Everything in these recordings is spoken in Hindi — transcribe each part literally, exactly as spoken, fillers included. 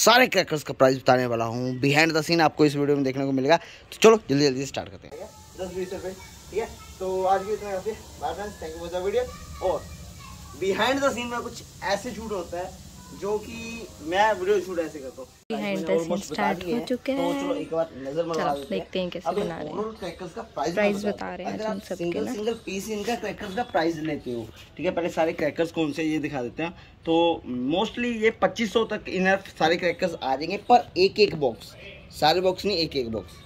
सारे क्रैकर्स का प्राइस बताने वाला हूँ। बिहाइंड द सीन आपको इस वीडियो में देखने को मिलेगा। तो चलो जल्दी जल्दी स्टार्ट करते हैं। दस बीस रुपये, ठीक है। तो आज की इतना काफी, bye friends, thank you for the video. और बिहाइंड द सीन में कुछ ऐसे शूट होता है जो कि मैं वीडियो शूट ऐसे करता हूँ। बिहाइंड द सीन स्टार्ट हो चुके हैं, तो चलो एक बार नजर मार देखते हैं कैसे बना रहे हैं। क्रैकर्स का प्राइस प्राइस बता रहे हैं अगर आप सबके सिंगल ना सिंगल पीस इनका क्रैकर्स का प्राइस लेते हो, ठीक है। पहले सारे क्रैकर्स कौन से ये दिखा देते हैं। तो मोस्टली ये पच्चीस सौ तक इनर सारे क्रैकर्स आ जाएंगे, पर एक एक बॉक्स, सारे बॉक्स नहीं, एक एक बॉक्स।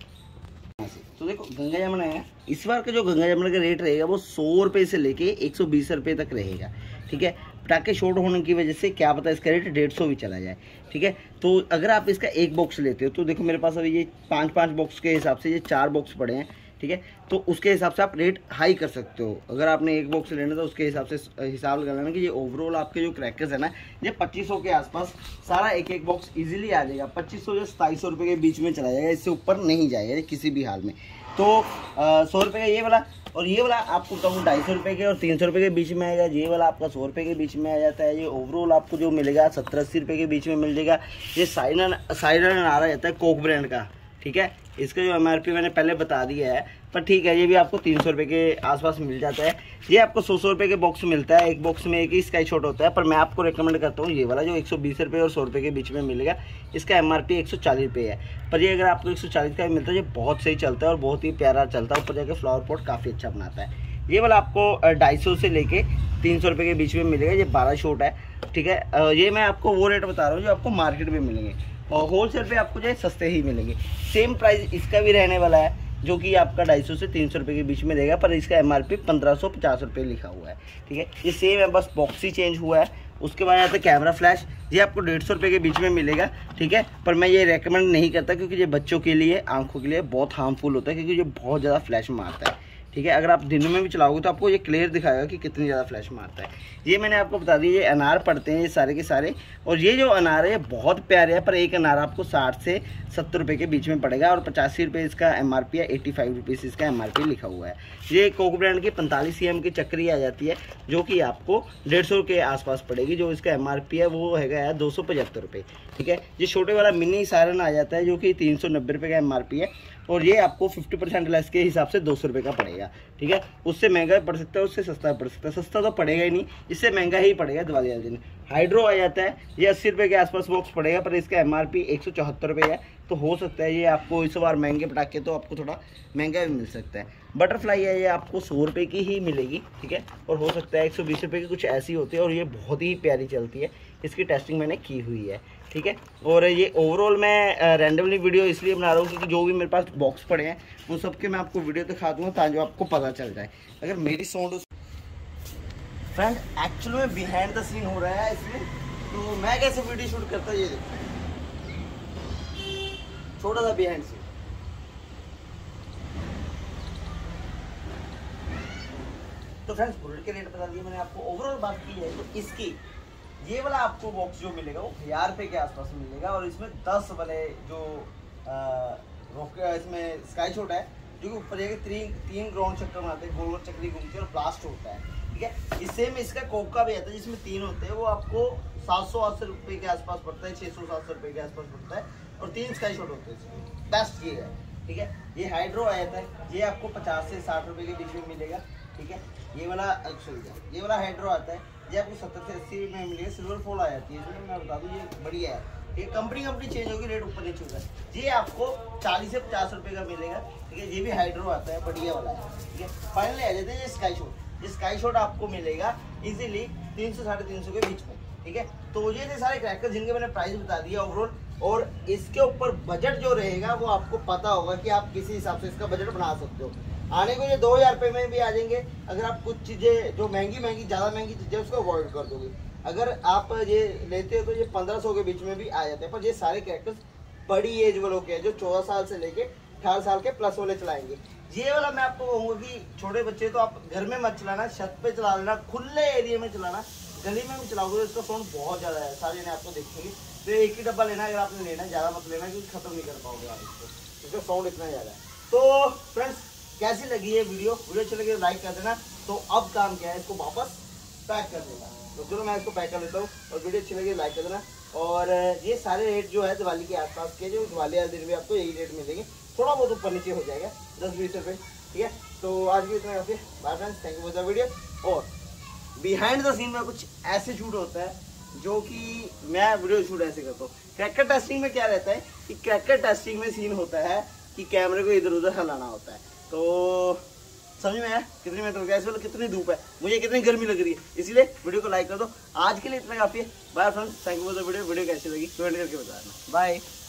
तो देखो गंगा जमुना है, इस बार का जो गंगा जमुना का रेट रहेगा वो सौ रुपये से लेके एक सौ बीस रुपये तक रहेगा, ठीक है। पटाखे शॉर्ट होने की वजह से क्या पता इसका रेट डेढ़ सौ भी चला जाए, ठीक है। तो अगर आप इसका एक बॉक्स लेते हो तो देखो मेरे पास अभी ये पाँच पाँच बॉक्स के हिसाब से ये चार बॉक्स पड़े हैं, ठीक है। तो उसके हिसाब से आप रेट हाई कर सकते हो। अगर आपने एक बॉक्स लेना तो उसके हिसाब से हिसाब लगा लेना कि ये ओवरऑल आपके जो क्रैकर्स है ना, ये पच्चीस सौ के आसपास सारा एक एक बॉक्स इजीली आ जाएगा। पच्चीस सौ या सताईस सौ रुपये के बीच में चला जाएगा, इससे ऊपर नहीं जाएगा किसी भी हाल में। तो सौ रुपये का ये वाला, और ये वाला आपको कहूँ ढाई सौ रुपये के और तीन सौ रुपये के बीच में आएगा। ये वाला आपका सौ रुपये के बीच में आ जाता है। ये ओवरऑल आपको जो मिलेगा सत्तर अस्सी रुपये के बीच में मिल जाएगा। ये साइरन साइरन आ रहा जाता है कोक ब्रांड का, ठीक है। इसका जो एम आर पी मैंने पहले बता दिया है, पर ठीक है, ये भी आपको तीन सौ रुपये के आसपास मिल जाता है। ये आपको सौ सौ रुपये के बॉक्स मिलता है, एक बॉक्स में एक ही स्काई शॉट होता है। पर मैं आपको रेकमेंड करता हूँ ये वाला जो एक सौ बीस रुपये और सौ रुपये के बीच में मिलेगा। इसका एम आर पी एक सौ चालीस रुपये है, पर ये अगर आपको एक सौ चालीस का मिलता है, ये बहुत सही चलता है और बहुत ही प्यारा चलता है। ऊपर जाकर फ्लावर पॉट काफ़ी अच्छा बनाता है। ये वाला आपको ढाई सौ से लेके तीन सौ रुपये के बीच में मिलेगा। ये बारह शॉट है, ठीक है। ये मैं आपको वो रेट बता रहा हूँ जो आपको मार्केट में मिलेंगे, और होलसेल पे आपको जो है सस्ते ही मिलेंगे। सेम प्राइस इसका भी रहने वाला है, जो कि आपका ढाई सौ से तीन सौ रुपये के बीच में रहेगा, पर इसका एम आर पी पंद्रह सौ पचास रुपये लिखा हुआ है, ठीक है। ये सेम है, बस बॉक्स ही चेंज हुआ है। उसके बाद आता है कैमरा फ्लैश, ये आपको डेढ़ सौ रुपये के बीच में मिलेगा, ठीक है। पर मैं ये रेकमेंड नहीं करता क्योंकि ये बच्चों के लिए, आंखों के लिए बहुत हार्मफुल होता है, क्योंकि ये बहुत ज़्यादा फ्लैश मारता है, ठीक है। अगर आप दिन में भी चलाओगे तो आपको ये क्लियर दिखाएगा कि कितनी ज़्यादा फ्लैश मारता है। ये मैंने आपको बता दिया, ये अनार पड़ते हैं ये सारे के सारे। और ये जो अनार है ये बहुत प्यारे है, पर एक अनार आपको साठ से सत्तर रुपये के बीच में पड़ेगा, और पचासी रुपये इसका एम आर पी है, एट्टी फाइव रुपीज़ इसका एम आर पी लिखा हुआ है। ये कोक ब्रांड की पैंतालीस सी एम की चक्री आ जाती है, जो कि आपको डेढ़ सौ के आसपास पड़ेगी। जो इसका एम आर पी है वो है दो सौ पचहत्तर रुपये, ठीक है। ये छोटे वाला मिनी सायरन आ जाता है, जो कि तीन सौ नब्बे रुपये का एम आर पी है, और ये आपको फिफ्टी परसेंट लेस के हिसाब से दो सौ रुपये का पड़ेगा, ठीक है। उससे महंगा पड़ सकता है, उससे सस्ता पड़ सकता है। सस्ता तो पड़ेगा ही नहीं, इससे महंगा ही पड़ेगा दिवाली वाले दिन। हाइड्रो आ जाता है, ये अस्सी रुपये के आसपास बॉक्स पड़ेगा, पर इसका एम आर पी एक सौ चौहत्तर रुपये है। तो हो सकता है ये आपको इस बार महंगे पटाखे तो आपको थोड़ा महंगा भी मिल सकता है। बटरफ्लाई है, ये आपको सौ रुपये की ही मिलेगी, ठीक है। और हो सकता है एक सौ बीस रुपये की कुछ ऐसी होती है, और ये बहुत ही प्यारी चलती है। इसकी टेस्टिंग मैंने की हुई है, ठीक है। और ये ओवरऑल मैं रैंडमली वीडियो इसलिए बना रहा हूँ क्योंकि जो भी मेरे पास बॉक्स पड़े हैं उन सबके मैं आपको वीडियो दिखा दूँगा, ताकि आपको पता चल जाए। अगर मेरी साउंड फ्रेंड एक्चुअल में बिहाइंड द सीन हो रहा है इसमें, तो मैं कैसे वीडियो शूट करता हूँ ये देखो, छोटा सा बिहाइंड सीन। तो फ्रेंड्स बुलेट के रेट बता दिए मैंने आपको। ओवरऑल बात की जाए तो इसकी ये वाला आपको बॉक्स जो मिलेगा वो हजार रुपये के आसपास मिलेगा, और इसमें दस वाले जो रॉकेट इसमें स्काई शॉट है, जो कि ऊपर जाके तीन तीन राउंड चक्कर बनाते हैं, गोल गोल चक्री घूमती है और ब्लास्ट होता है, ठीक है। इससे में इसका कोक का भी आता है, जिसमें तीन होते हैं, वो आपको सात सौ अस्सी रुपये के आसपास पड़ता है, छः सौ सात सौ रुपये के आसपास पड़ता है, और तीन स्काई शॉट होते हैं इसमें। बेस्ट ये है, ठीक है। ये हाइड्रो आ जाता है, ये आपको पचास से साठ रुपये के बीच में मिलेगा, ठीक है। ये वाला सॉरी ये वाला हाइड्रो आता है, ये आपको सत्तर से अस्सी में मिलेगा। सिल्वर फॉल आ जाती है, इसमें मैं बता दूँ ये बढ़िया है। ये कंपनी कंपनी चेंज होगी, रेट ऊपर नीचे होगा। ये आपको चालीस से पचास रुपये का मिलेगा, ठीक है। ये भी हाइड्रो आता है, बढ़िया वाला है, ठीक है। फाइनली आ जाते हैं ये स्काई शॉट। ये स्काई शॉट आपको मिलेगा इजीली तीन सौ साढ़े तीन सौ के बीच में, ठीक है। तो ये थे सारे क्रैकर्स जिनके मैंने प्राइस बता दिया ओवरऑल, और इसके ऊपर बजट जो रहेगा वो आपको पता होगा कि आप किसी हिसाब से इसका बजट बना सकते हो। आने को ये दो हज़ार रुपये में भी आ जाएंगे, अगर आप कुछ चीज़ें जो महंगी महंगी ज़्यादा महंगी चीज़ें उसको अवॉइड कर दोगे। अगर आप ये लेते हो तो ये पंद्रह सौ के बीच में भी आ जाते हैं। पर ये सारे क्रैकर्स बड़ी एज वालों के हैं, जो चौदह साल से लेके अठारह साल के प्लस वाले चलाएंगे। ये वाला मैं आपको कहूँगा कि छोटे बच्चे तो आप घर में मत चलाना, छत पे चला लेना, खुले एरिया में चलाना। गली में भी चलाओगे तो इसका साउंड बहुत ज़्यादा है, सारे ने आपको देखेंगे। तो एक ही डब्बा लेना, अगर आपने लेना ज़्यादा मत लेना क्योंकि खत्म नहीं कर पाओगे आप इसको, इसका साउंड इतना ज़्यादा है। तो फ्रेंड्स कैसी लगी है वीडियो? वीडियो अच्छी लगी तो लाइक कर देना। तो अब काम क्या है, इसको वापस पैक कर देना। तो चलो मैं इसको पैक कर लेता हूँ, और वीडियो अच्छी लगी लाइक कर देना। और ये सारे रेट जो है दिवाली के आसपास के, जो दिवाली वाले दिन में आपको यही रेट मिलेंगे, थोड़ा बहुत ऊपर नीचे हो जाएगा दस बीस रुपये, ठीक है। तो आज भी इतना काफी, bye friends, thank you for the video. और बिहाइंड द सीन में कुछ ऐसे शूट होता है जो कि मैं वीडियो शूट ऐसे करता हूँ। क्रैकर टेस्टिंग में क्या रहता है कि क्रैकर टेस्टिंग में सीन होता है कि कैमरे को इधर उधर हिलाना होता है। तो समझ में आया कितनी मिनट हो गया, इस वेले कितनी धूप है, मुझे कितनी गर्मी लग रही है, इसीलिए वीडियो को लाइक कर दो। आज के लिए इतना काफी है। Bye friends, thank you for the video. Video कैसी लगी कमेंट करके बताना। बाय।